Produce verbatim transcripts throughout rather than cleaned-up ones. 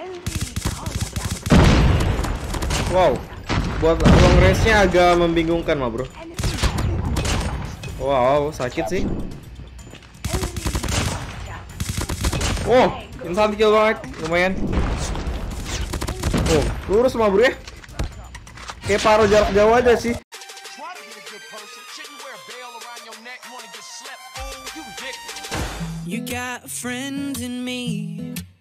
Wow, buat long range-nya agak membingungkan mah bro. Wow, sakit sih. Oh, instant kill banget, lumayan. Oh, lurus mah bro ya. Kayak paro jarak jauh aja sih. You got a friend in me.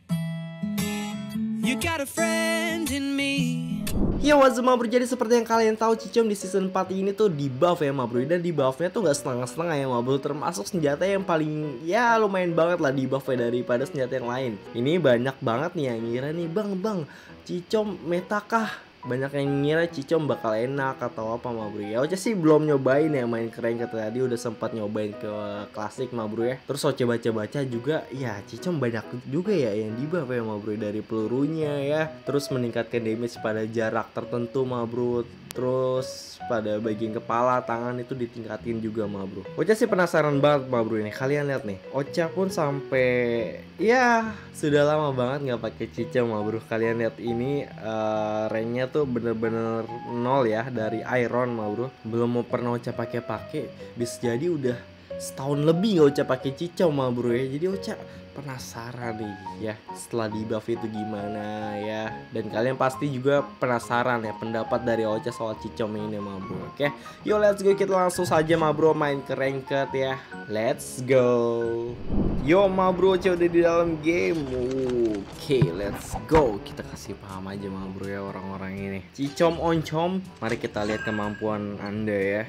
You got a friend in me. Ya what's up ma bro, jadi seperti yang kalian tahu Cicom di season empat ini tuh di buff ya ma bro. Dan di buffnya tuh gak setengah-setengah ya ma bro. Termasuk senjata yang paling ya lumayan banget lah di buffnya daripada senjata yang lain. Ini banyak banget nih yang ngira nih, bang bang Cicom meta kah? Banyak yang ngira Cicom bakal enak atau apa ma bro ya. Oce sih belum nyobain ya main keren ke tadi, udah sempat nyobain ke klasik ma bro ya. Terus Oce baca-baca juga ya Cicom banyak juga ya yang di buff ya ma bro, dari pelurunya ya. Terus meningkatkan damage pada jarak tertentu ma bro. Terus pada bagian kepala, tangan itu ditingkatin juga ma bro. Oce sih penasaran banget ma bro ini. Kalian lihat nih, Oce pun sampai ya sudah lama banget nggak pakai Cicom ma bro. Kalian lihat ini uh, ranknya tuh bener-bener nol ya dari Iron ma bro. Belum mau pernah Oce pakai-pakai, bisa jadi udah setahun lebih nggak Oce pakai Cicom ma bro ya. Jadi Oce penasaran nih ya setelah di buff itu gimana ya. Dan kalian pasti juga penasaran ya pendapat dari Oce soal Cicom ini ma bro. Oke, yuk let's go, kita langsung saja ma bro main ke ranked ya. Let's go. Yo ma bro, Oce udah di dalam game. Oke, let's go. Kita kasih paham aja ma bro ya orang-orang ini. Cicom oncom, mari kita lihat kemampuan Anda ya.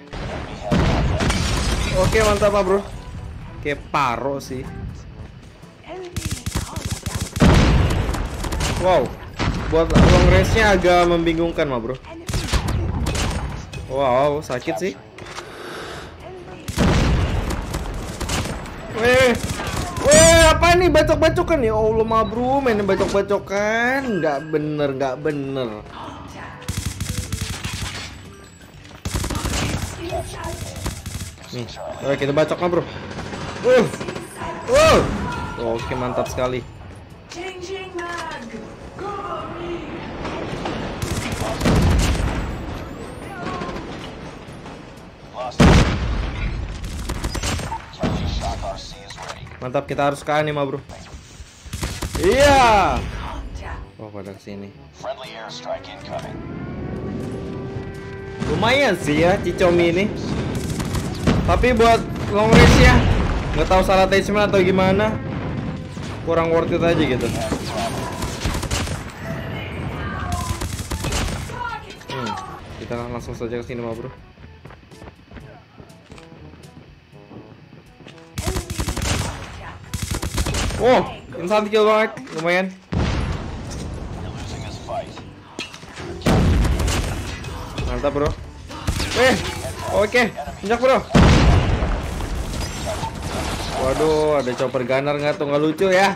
Oke, mantap ma bro. Kayak paro sih. Wow, buat long range-nya agak membingungkan ma bro. Wow, sakit sih. Weh, weh, apa nih bacok-bacokan ya Allah ma bro, main bacok-bacokan, nggak bener, nggak bener. Nih, oke kita bacok ma bro. Uh, uh, oke mantap sekali. Mantap, kita harus ke nih ma bro. Iya. Oh pada kesini. Lumayan sih ya Cicom ini. Tapi buat long range ya nggak tahu salah attachment atau gimana, kurang worth it aja gitu. Hmm, kita langsung saja ke sini ma bro. Oh, instant kill banget, lumayan. Mantap bro. Eh, oke, puncak bro. Waduh, ada chopper gunner nggak tuh, nggak lucu ya.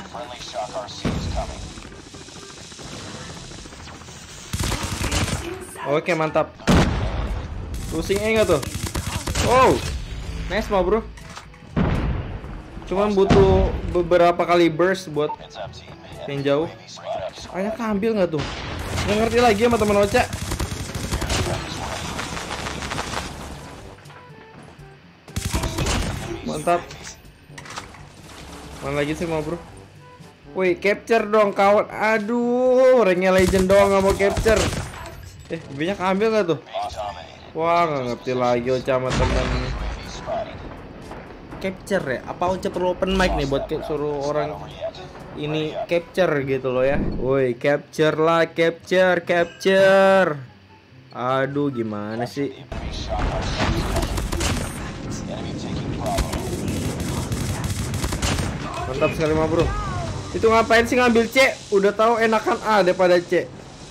Oke mantap. Pusing eh nggak tuh? Oh, nice ma bro. Cuman butuh beberapa kali burst buat yang jauh. Ayah ambil nggak tuh? Nggak ngerti lagi sama teman Oce. Mantap. Mana lagi sih ma bro? Woi, capture dong kawan. Aduh, ranknya legend doang nggak mau capture. Eh, banyak ambil nggak tuh? Wah, nggak ngerti lagi Oce sama temen. Capture ya? Apa Oce perlu open mic nih buat suruh orang ini capture gitu loh ya? Woi, capture lah, capture, capture. Aduh, gimana sih? Mantap sekali ma bro. Itu ngapain sih ngambil C? Udah tahu enakan A daripada C.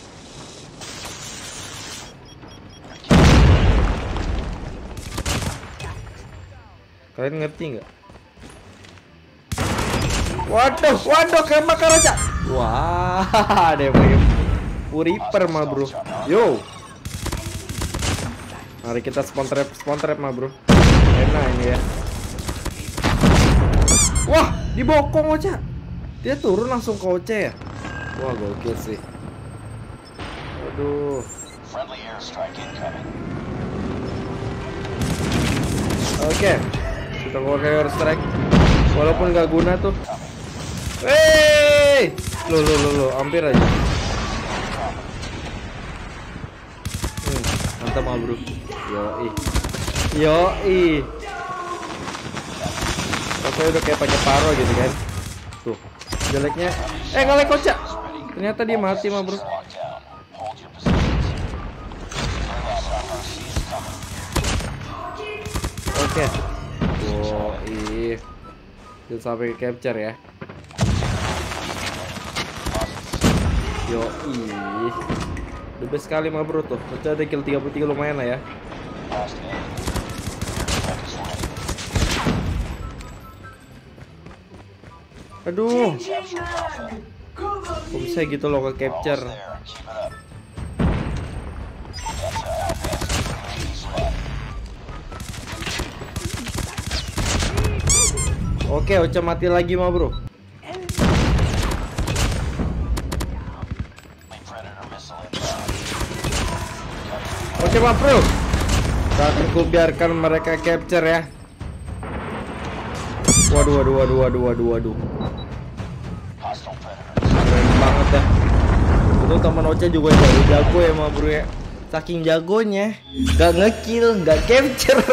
Kalian ngerti nggak? Waduh, waduh, kebakar aja. Wah, ada yang pakai Reaper ma bro. Yo, mari kita spawn trap, spawn trap ma bro. Enak ini ya. Wah, dibokong Oce. Dia turun langsung ke Oce ya. Wah, gokil sih. Aduh. Oke, kita keluarkan air strike. Walaupun gak guna tuh. Wey, lo lo lo lo, hampir aja. Hmm, mantap mah bro. Yoi, yoi. Rasanya udah kayak pakai paro gitu kan. Tuh, jeleknya. Eh, ngalek kocak. Ternyata dia mati mah bro. Oke. Woi. Jangan sampai capture ya. Yoi. The best sekali mah bro tuh. Udah ada kill tiga puluh tiga, lumayan lah ya. Aduh. Kok bisa gitu loh ke capture? Oke, Ocha mati lagi mah bro. Oke mah bro. Tak aku biarkan mereka capture ya. Waduh, waduh, waduh, waduh, waduh, waduh. Keren banget ya. Itu teman Ocha juga jago jago ya mah bro ya. Saking jagonya, gak ngekill, gak capture.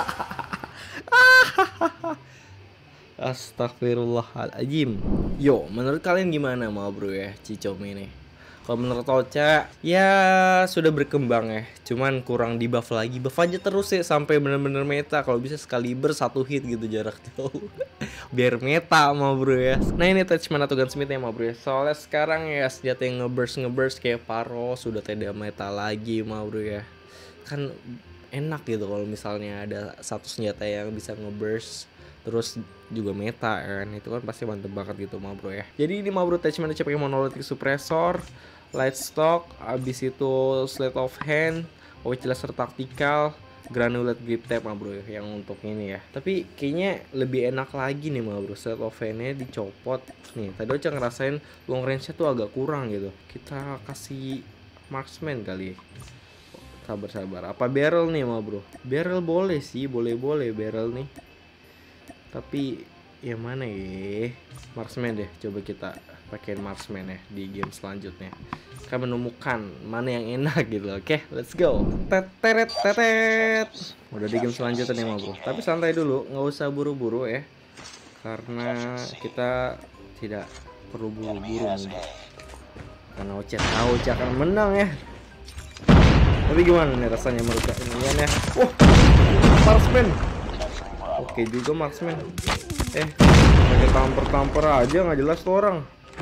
Astagfirullahaladzim. Yo, menurut kalian gimana mah bro ya Cicom ini? Kalau menurut Ocha, ya sudah berkembang ya. Cuman kurang di buff lagi. Buff aja terus ya sampai bener-bener meta. Kalau bisa sekali ber satu hit gitu jarak jauh. Biar meta mah bro ya. Nah ini attachment atau gunsmith ya mah bro ya. Soalnya sekarang ya senjata yang ngeburst ngeburst kayak Paro sudah tidak meta lagi mah bro ya. Kan enak gitu kalau misalnya ada satu senjata yang bisa ngeburst terus juga meta kan, itu kan pasti mantep banget gitu mah bro ya. Jadi ini mah bro attachment aja pakai monolithic suppressor, light stock, abis itu sleight of hand, which laser tactical, granulate grip tape mah bro ya, yang untuk ini ya. Tapi kayaknya lebih enak lagi nih mah bro, sleight of handnya dicopot. Nih tadi Ocha ngerasain long range nya tuh agak kurang gitu. Kita kasih marksman kali ya. Sabar-sabar. Apa barrel nih mah bro? Barrel boleh sih, boleh-boleh barrel nih. Tapi yang mana ya? Marksman deh, coba kita pakai marksman ya di game selanjutnya. Kita menemukan mana yang enak gitu. Oke, let's go. Teteret tetet. Udah di game selanjutnya nih mah bro. Tapi santai dulu, nggak usah buru-buru ya. Karena kita tidak perlu buru-buru nih. Karena Ocha tahu Ocha akan menang ya. Tapi gimana nih rasanya menurut kalian ya? Wah, marksman. Oke juga marksman. Eh, pakai tamper-tamper aja nggak jelas tuh orang.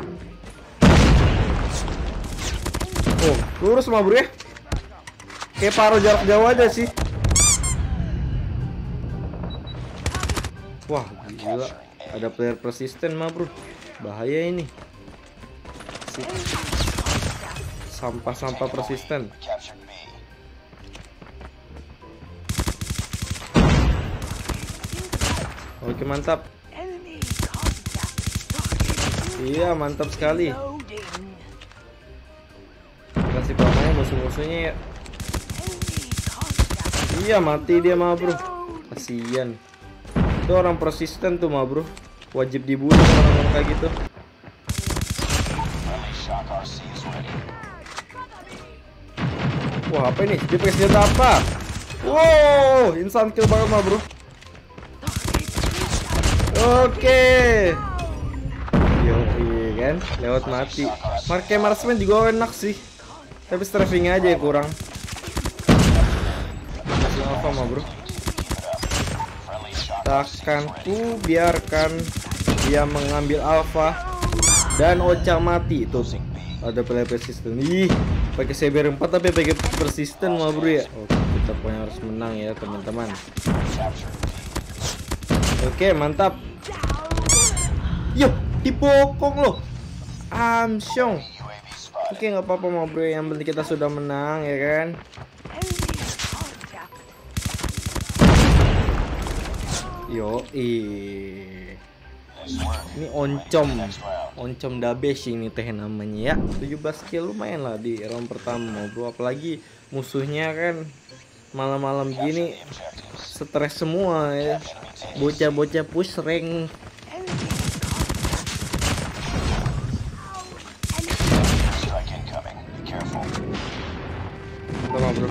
Oh, lurus mah bro ya. Kayak Paro jarak jauh aja sih. Wah, gila. Ada player persisten mah bro. Bahaya ini. Sampah-sampah persisten. Oke mantap. Iya mantap sekali. Kasih pamanya musuh-musuhnya ya. Iya mati dia mah bro. Kasian. Itu orang persisten tuh mah bro. Wajib dibunuh orang-orang kayak gitu. Wah apa ini? Dia pakai senjata apa? Wow, instant kill banget mah bro. Oke. Yo, iya kan, lewat mati. Marke marksman juga enak sih. Tapi strafing aja ya kurang. Masih apa mah bro? Takkan ku biarkan dia mengambil alpha dan Ocha mati. Tuh sih. Ada player persisten. Ih, pakai C B R empat tapi pakai persisten mah bro ya. Oke, kita pokoknya harus menang ya teman-teman. Oke, mantap. Yo, dipokong loh. Amsyong. Oke, nggak apa-apa mau bro. Yang penting kita sudah menang ya kan. Yo, ih. Ini oncom, oncom dabes ini teh namanya ya. tujuh belas kill lumayan lah di round pertama bro. Apalagi musuhnya kan malam-malam gini stres semua ya. Bocah-bocah push rank. Tolong bro.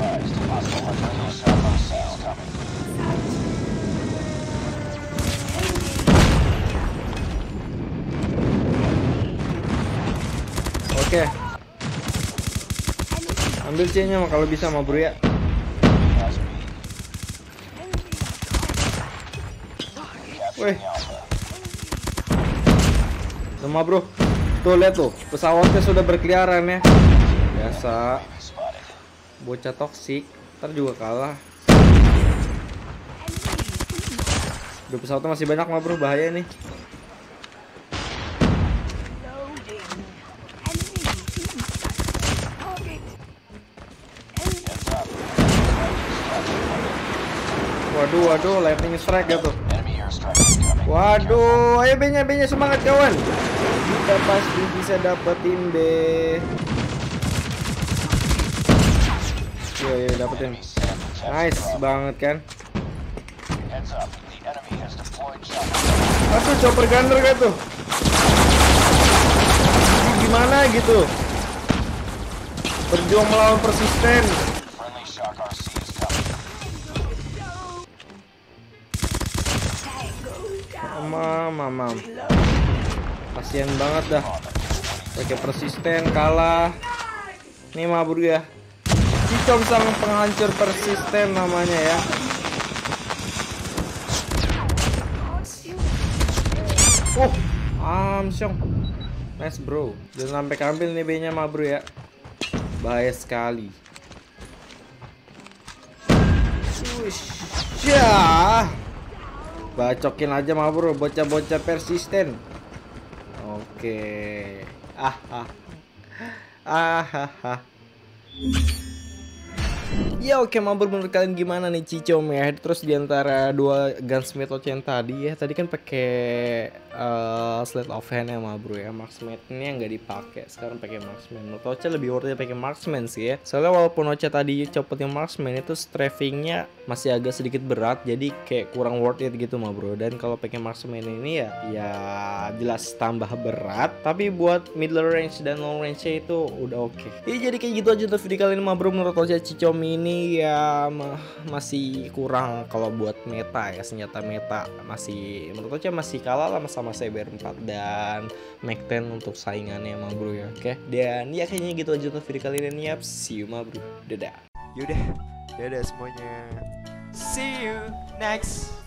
Oke. Ambil C-nya mah kalau bisa mah bro ya. Wih. Sama bro. Tuh lihat tuh, pesawatnya sudah berkeliaran ya. Biasa. Bocah toksik, ntar juga kalah. Udah pesawatnya masih banyak mah bro, bahaya nih. Waduh, waduh, lightning strike gitu. Waduh, ayo B-nya, B-nya semangat kawan. Kita pasti bisa dapetin B. Yo, yo, dapetin. Nice banget kan. Aduh, chopper gunner kan tuh. Ini gimana gitu? Berjuang melawan persisten. Mamam, mamam. Kasian banget dah. Pakai persisten kalah. Nih mah bro ya. Cicom sang penghancur persisten namanya ya. Oh, amsyong. Nice bro. Jangan sampai kambil nih B-nya mah bro ya. Bahaya sekali. Ya. Bacokin aja mah bro, bocah-bocah persisten. Oke. Ah ah. Ah ah ah. Ya oke, mampir menurut kalian gimana nih Cicom ya? Terus diantara dua gunsmith yang tadi ya, tadi kan pakai uh, slate of hand ya ma bro ya. Marksman-nya nggak dipakai, sekarang pakai marksman. Menurut Ocha lebih worth it pakai marksman sih ya. Soalnya walaupun Ocha tadi copot yang marksman itu strafingnya masih agak sedikit berat, jadi kayak kurang worth it gitu ma bro. Dan kalau pakai marksman ini ya, ya jelas tambah berat. Tapi buat middle range dan long range itu udah oke. Okay. Ya jadi kayak gitu aja untuk video kali ini ma bro. Menurut Ocha Cicom ini ya ma masih kurang kalau buat meta ya, senjata meta masih menurut Ocha masih kalah lah sama C B R empat dan Mac ten untuk saingannya ma bro ya. Oke, dan ya kayaknya gitu aja untuk video kali ini ya. See you ma bro, dadah. Yaudah, dadah semuanya. See you next